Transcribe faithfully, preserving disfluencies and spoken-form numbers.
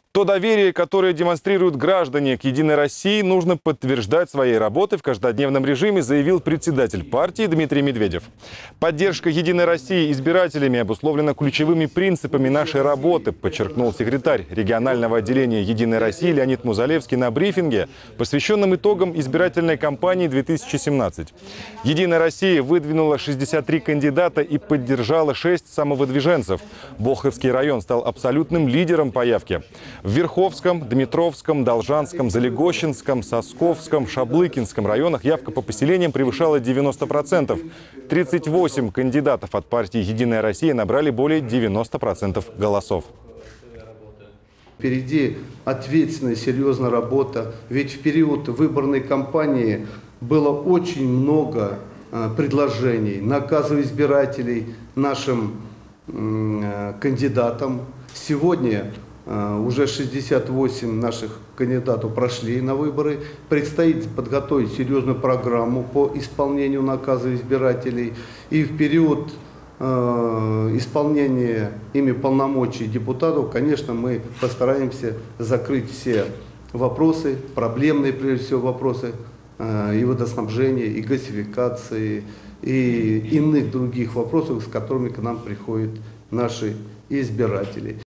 То доверие, которое демонстрируют граждане к «Единой России», нужно подтверждать своей работой в каждодневном режиме, заявил председатель партии Дмитрий Медведев. Поддержка «Единой России» избирателями обусловлена ключевыми принципами нашей работы, подчеркнул секретарь регионального отделения «Единой России» Леонид Музалевский на брифинге, посвященном итогам избирательной кампании две тысячи семнадцать. «Единая Россия» выдвинула шестьдесят три кандидата и поддержала шесть самовыдвиженцев. Болховский район стал абсолютным лидером по явке. В Верховском, Дмитровском, Должанском, Залегощинском, Сосковском, Шаблыкинском районах явка по поселениям превышала девяносто процентов. тридцать восемь кандидатов от партии «Единая Россия» набрали более девяноста процентов голосов. Впереди ответственная, серьезная работа. Ведь в период выборной кампании было очень много предложений, наказов избирателей нашим кандидатам. Сегодня уже шестьдесят восемь наших кандидатов прошли на выборы. Предстоит подготовить серьезную программу по исполнению наказа избирателей. И в период э, исполнения ими полномочий депутатов, конечно, мы постараемся закрыть все вопросы, проблемные прежде всего вопросы э, и водоснабжения, и газификации, и иных других вопросов, с которыми к нам приходят наши избиратели.